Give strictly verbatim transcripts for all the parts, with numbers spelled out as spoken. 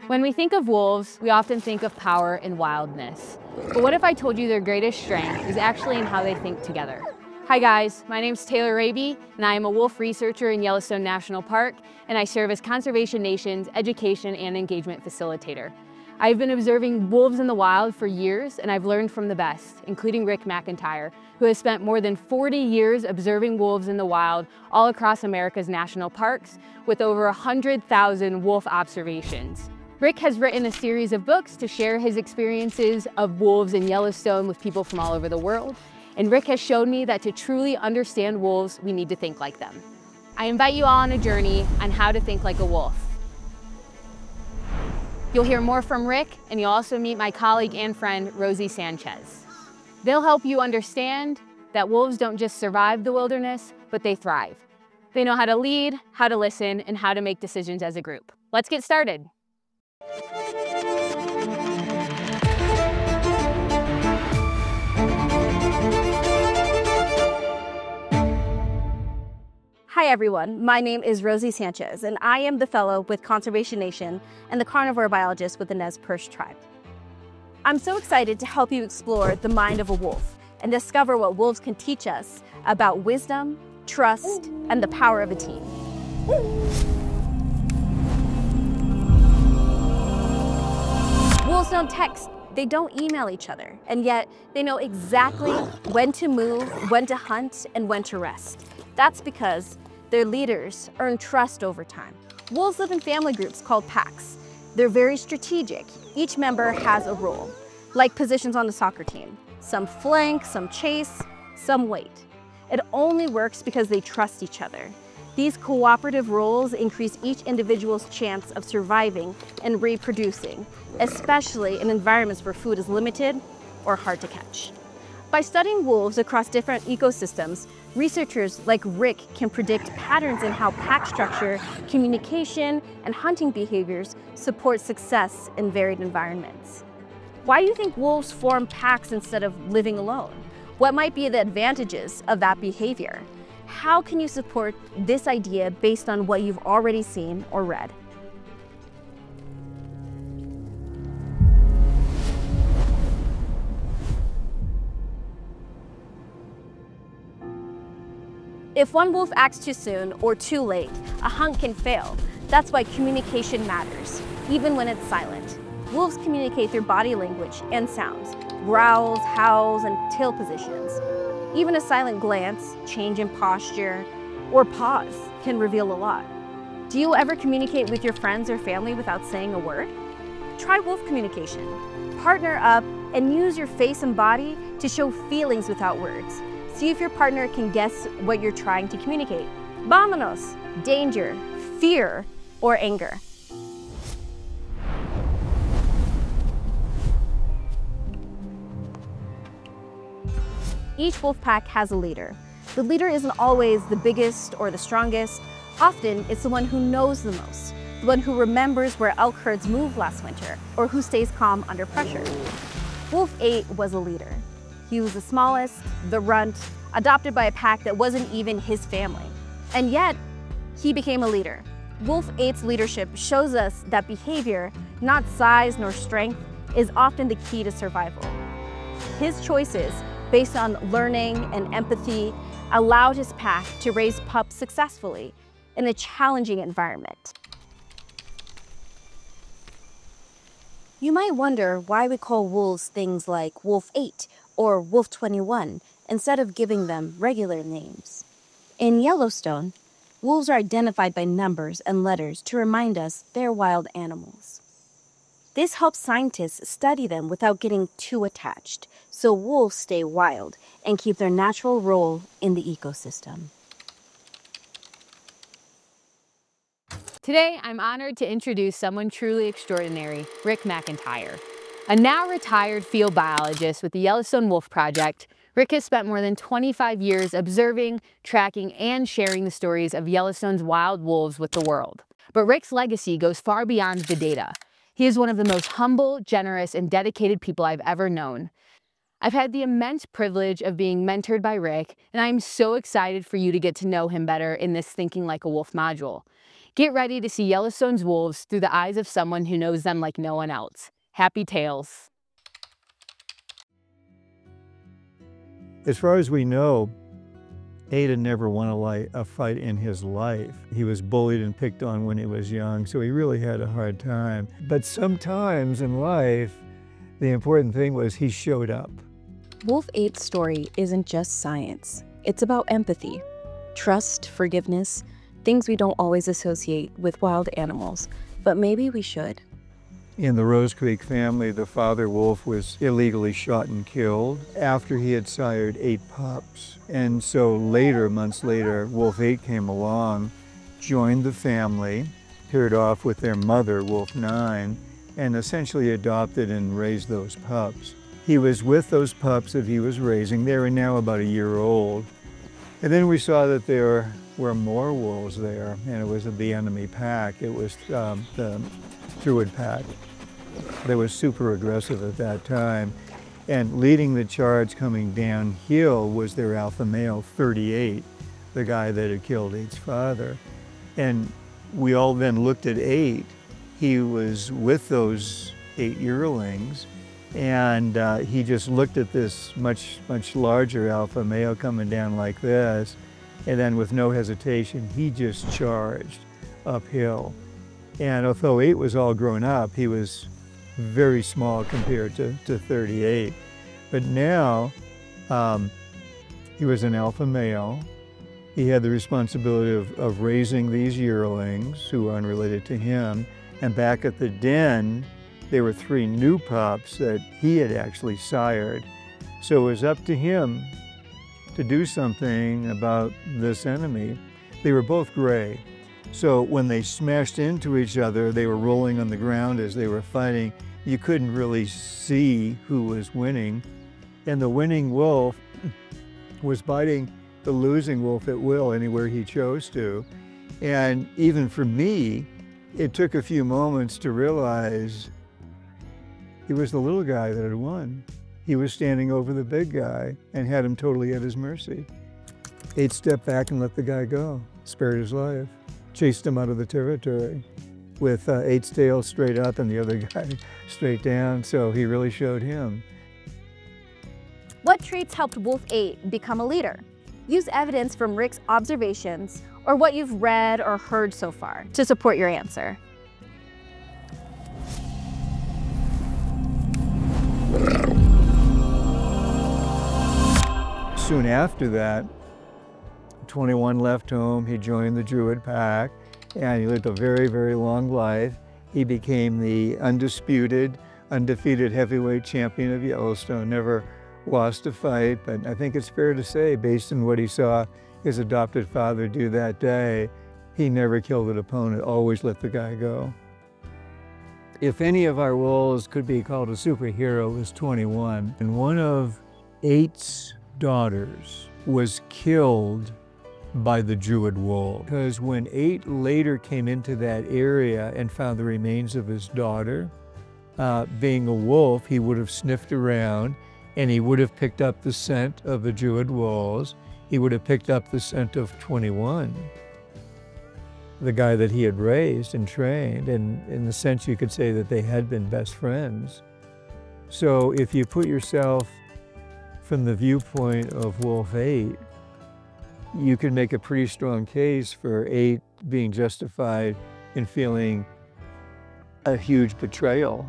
When we think of wolves, we often think of power and wildness. But what if I told you their greatest strength is actually in how they think together? Hi guys, my name's Taylor Raby, and I am a wolf researcher in Yellowstone National Park, and I serve as Conservation Nation's education and engagement facilitator. I've been observing wolves in the wild for years, and I've learned from the best, including Rick McIntyre, who has spent more than forty years observing wolves in the wild all across America's national parks with over one hundred thousand wolf observations. Rick has written a series of books to share his experiences of wolves in Yellowstone with people from all over the world. And Rick has shown me that to truly understand wolves, we need to think like them. I invite you all on a journey on how to think like a wolf. You'll hear more from Rick, and you'll also meet my colleague and friend, Rosie Sanchez. They'll help you understand that wolves don't just survive the wilderness, but they thrive. They know how to lead, how to listen, and how to make decisions as a group. Let's get started. Hi everyone, my name is Rosie Sanchez, and I am the fellow with Conservation Nation and the carnivore biologist with the Nez Perce tribe. I'm so excited to help you explore the mind of a wolf and discover what wolves can teach us about wisdom, trust, and the power of a team. Wolves don't text, they don't email each other, and yet they know exactly when to move, when to hunt, and when to rest. That's because their leaders earn trust over time. Wolves live in family groups called packs. They're very strategic. Each member has a role, like positions on the soccer team. Some flank, some chase, some wait. It only works because they trust each other. These cooperative roles increase each individual's chance of surviving and reproducing, especially in environments where food is limited or hard to catch. By studying wolves across different ecosystems, researchers like Rick can predict patterns in how pack structure, communication, and hunting behaviors support success in varied environments. Why do you think wolves form packs instead of living alone? What might be the advantages of that behavior? How can you support this idea based on what you've already seen or read? If one wolf acts too soon or too late, a hunt can fail. That's why communication matters, even when it's silent. Wolves communicate through body language and sounds, growls, howls, and tail positions. Even a silent glance, change in posture, or pause can reveal a lot. Do you ever communicate with your friends or family without saying a word? Try wolf communication. Partner up and use your face and body to show feelings without words. See if your partner can guess what you're trying to communicate. Vámonos, danger, fear, or anger. Each wolf pack has a leader. The leader isn't always the biggest or the strongest. Often, it's the one who knows the most, the one who remembers where elk herds moved last winter, or who stays calm under pressure. Wolf eight was a leader. He was the smallest, the runt, adopted by a pack that wasn't even his family. And yet, he became a leader. Wolf eight's leadership shows us that behavior, not size nor strength, is often the key to survival. His choices, based on learning and empathy, allowed his pack to raise pups successfully in a challenging environment. You might wonder why we call wolves things like Wolf eight or Wolf twenty-one instead of giving them regular names. In Yellowstone, wolves are identified by numbers and letters to remind us they're wild animals. This helps scientists study them without getting too attached, so wolves stay wild and keep their natural role in the ecosystem. Today, I'm honored to introduce someone truly extraordinary, Rick McIntyre. A now retired field biologist with the Yellowstone Wolf Project, Rick has spent more than twenty-five years observing, tracking, and sharing the stories of Yellowstone's wild wolves with the world. But Rick's legacy goes far beyond the data. He is one of the most humble, generous, and dedicated people I've ever known. I've had the immense privilege of being mentored by Rick, and I'm so excited for you to get to know him better in this Thinking Like a Wolf module. Get ready to see Yellowstone's wolves through the eyes of someone who knows them like no one else. Happy tales. As far as we know, Ada never won a, a fight in his life. He was bullied and picked on when he was young, so he really had a hard time. But sometimes in life, the important thing was he showed up. Wolf eight's story isn't just science. It's about empathy, trust, forgiveness, things we don't always associate with wild animals, but maybe we should. In the Rose Creek family, the father wolf was illegally shot and killed after he had sired eight pups. And so later, months later, Wolf eight came along, joined the family, paired off with their mother, Wolf nine, and essentially adopted and raised those pups. He was with those pups that he was raising. They were now about a year old. And then we saw that there were more wolves there, and it was the enemy pack. It was um, the Druid pack. They were super aggressive at that time. And leading the charge coming downhill was their alpha male, thirty-eight, the guy that had killed eight's father. And we all then looked at eight. He was with those eight yearlings, and uh, he just looked at this much, much larger alpha male coming down like this, and then with no hesitation, he just charged uphill. And although eight was all grown up, he was very small compared to, to thirty-eight. But now, um, he was an alpha male. He had the responsibility of, of raising these yearlings who were unrelated to him. And back at the den, there were three new pups that he had actually sired. So it was up to him to do something about this enemy. They were both gray. So when they smashed into each other, they were rolling on the ground as they were fighting. You couldn't really see who was winning. And the winning wolf was biting the losing wolf at will anywhere he chose to. And even for me, it took a few moments to realize he was the little guy that had won. He was standing over the big guy and had him totally at his mercy. Eight stepped back and let the guy go, spared his life, chased him out of the territory with uh, eight's tail straight up and the other guy straight down, so he really showed him. What traits helped Wolf eight become a leader? Use evidence from Rick's observations or what you've read or heard so far to support your answer. Soon after that, twenty-one left home. He joined the Druid pack, and he lived a very, very long life. He became the undisputed, undefeated heavyweight champion of Yellowstone, never lost a fight, but I think it's fair to say, based on what he saw his adopted father do that day, he never killed an opponent, always let the guy go. If any of our wolves could be called a superhero, it was twenty-one. And one of eight's daughters was killed by the Druid wolf. Because when eight later came into that area and found the remains of his daughter, uh, being a wolf, he would have sniffed around and he would have picked up the scent of the Druid wolves. He would have picked up the scent of twenty-one, the guy that he had raised and trained, and in the sense you could say that they had been best friends. So if you put yourself from the viewpoint of Wolf eight, you can make a pretty strong case for eight being justified in feeling a huge betrayal.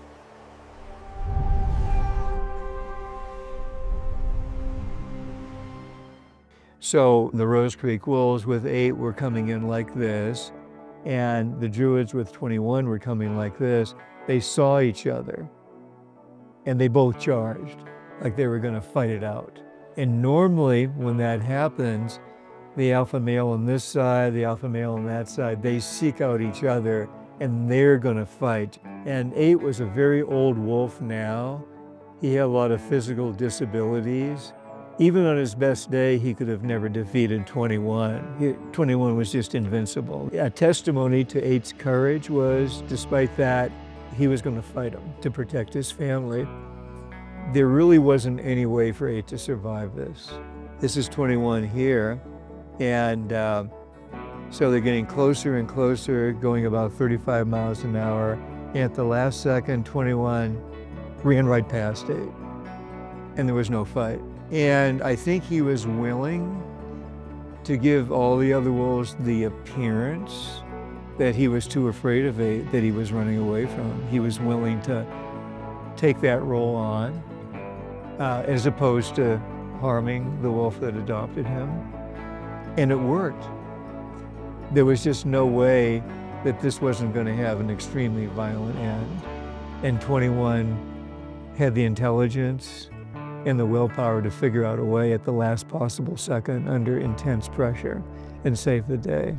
So the Rose Creek Wolves with eight were coming in like this, and the Druids with twenty-one were coming like this. They saw each other, and they both charged, like they were going to fight it out. And normally, when that happens, the alpha male on this side, the alpha male on that side, they seek out each other, and they're going to fight. And eight was a very old wolf now. He had a lot of physical disabilities. Even on his best day, he could have never defeated twenty-one. He, twenty-one was just invincible. A testimony to eight's courage was, despite that, he was going to fight him to protect his family. there really wasn't any way for eight to survive this. This is twenty-one here, and uh, so they're getting closer and closer, going about thirty-five miles an hour. And at the last second, twenty-one ran right past eight, and there was no fight. And I think he was willing to give all the other wolves the appearance that he was too afraid of eight, that he was running away from. He was willing to take that role on, uh, as opposed to harming the wolf that adopted him. And it worked. There was just no way that this wasn't going to have an extremely violent end. And twenty-one had the intelligence and the willpower to figure out a way at the last possible second under intense pressure and save the day.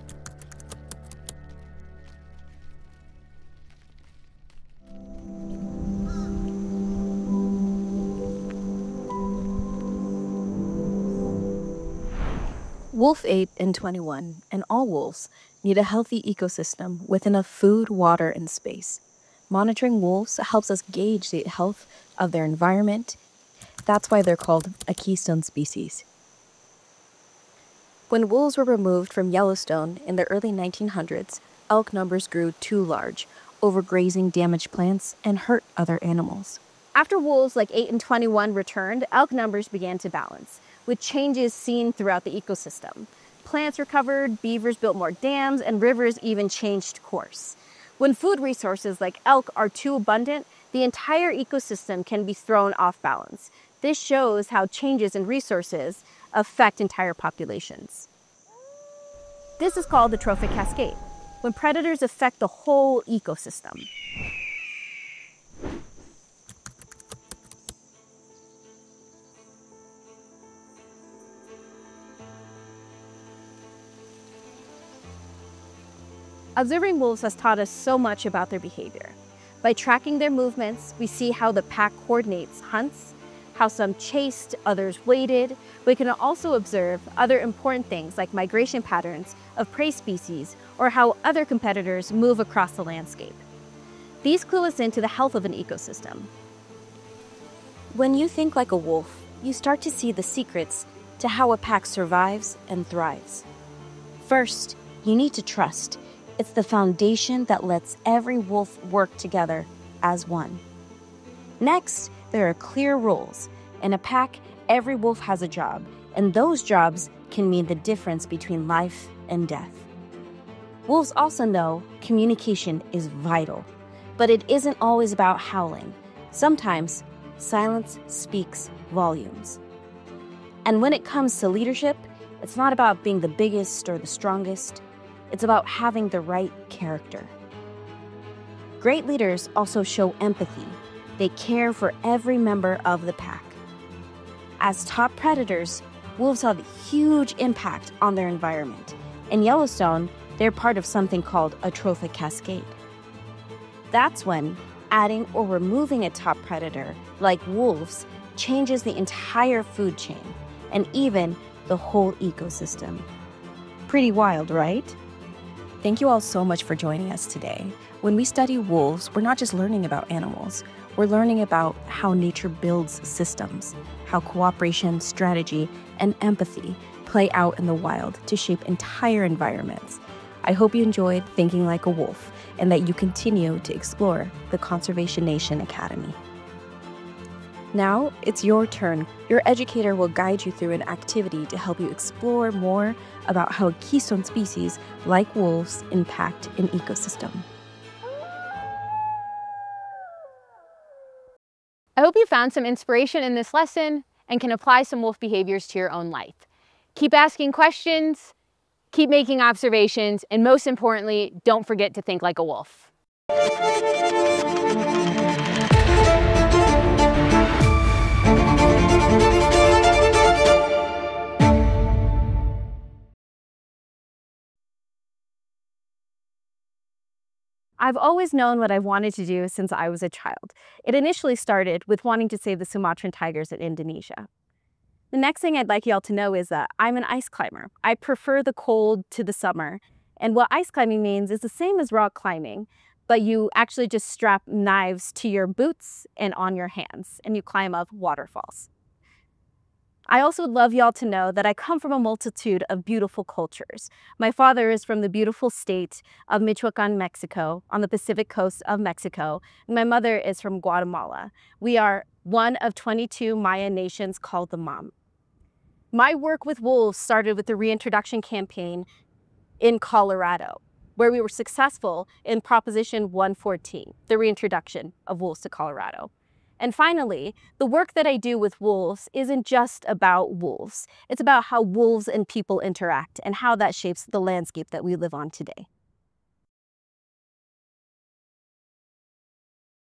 Wolf eight and twenty-one, and all wolves, need a healthy ecosystem with enough food, water, and space. Monitoring wolves helps us gauge the health of their environment. That's why they're called a keystone species. When wolves were removed from Yellowstone in the early nineteen hundreds, elk numbers grew too large, overgrazing damaged plants and hurt other animals. After wolves like eight and twenty-one returned, elk numbers began to balance, with changes seen throughout the ecosystem. Plants recovered, beavers built more dams, and rivers even changed course. When food resources like elk are too abundant, the entire ecosystem can be thrown off balance. This shows how changes in resources affect entire populations. This is called the trophic cascade, when predators affect the whole ecosystem. Observing wolves has taught us so much about their behavior. By tracking their movements, we see how the pack coordinates hunts, how some chased, others waited. We can also observe other important things like migration patterns of prey species or how other competitors move across the landscape. These clue us into the health of an ecosystem. When you think like a wolf, you start to see the secrets to how a pack survives and thrives. First, you need to trust. It's the foundation that lets every wolf work together as one. Next, there are clear rules. In a pack, every wolf has a job, and those jobs can mean the difference between life and death. Wolves also know communication is vital, but it isn't always about howling. Sometimes, silence speaks volumes. And when it comes to leadership, it's not about being the biggest or the strongest. It's about having the right character. Great leaders also show empathy. They care for every member of the pack. As top predators, wolves have a huge impact on their environment. In Yellowstone, they're part of something called a trophic cascade. That's when adding or removing a top predator, like wolves, changes the entire food chain and even the whole ecosystem. Pretty wild, right? Thank you all so much for joining us today. When we study wolves, we're not just learning about animals. We're learning about how nature builds systems, how cooperation, strategy, and empathy play out in the wild to shape entire environments. I hope you enjoyed Thinking Like a Wolf and that you continue to explore the Conservation Nation Academy. Now, it's your turn. Your educator will guide you through an activity to help you explore more about how a keystone species like wolves impact an ecosystem. I hope you found some inspiration in this lesson and can apply some wolf behaviors to your own life. Keep asking questions, keep making observations, and most importantly, don't forget to think like a wolf. I've always known what I've wanted to do since I was a child. It initially started with wanting to save the Sumatran tigers in Indonesia. The next thing I'd like y'all to know is that I'm an ice climber. I prefer the cold to the summer. And what ice climbing means is the same as rock climbing, but you actually just strap knives to your boots and on your hands, and you climb up waterfalls. I also would love y'all to know that I come from a multitude of beautiful cultures. My father is from the beautiful state of Michoacan, Mexico, on the Pacific coast of Mexico, and my mother is from Guatemala. We are one of twenty-two Maya nations called the Mam. My work with wolves started with the reintroduction campaign in Colorado, where we were successful in Proposition one fourteen, the reintroduction of wolves to Colorado. And finally, the work that I do with wolves isn't just about wolves. It's about how wolves and people interact and how that shapes the landscape that we live on today.